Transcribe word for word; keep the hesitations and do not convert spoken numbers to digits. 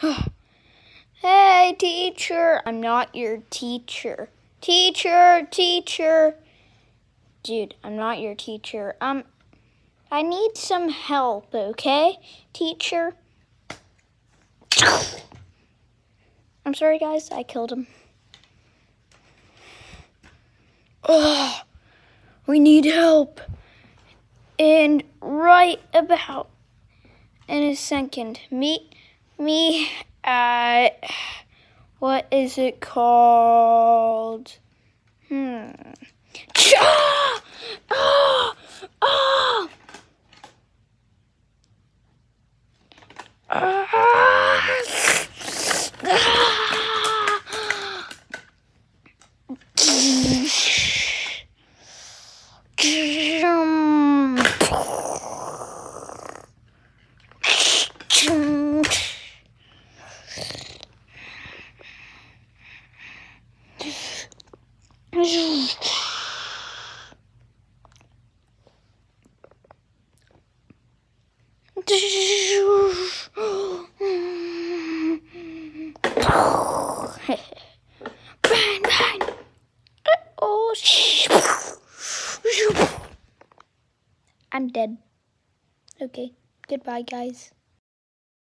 Hey, teacher. I'm not your teacher. Teacher, teacher. Dude, I'm not your teacher. Um, I need some help, okay, teacher? I'm sorry, guys. I killed him. Oh, we need help. And right about in a second, meet me at, what is it called? Hmm. Ah! Ah! Ah! Bang, bang. Oh, I'm dead. Okay, goodbye, guys.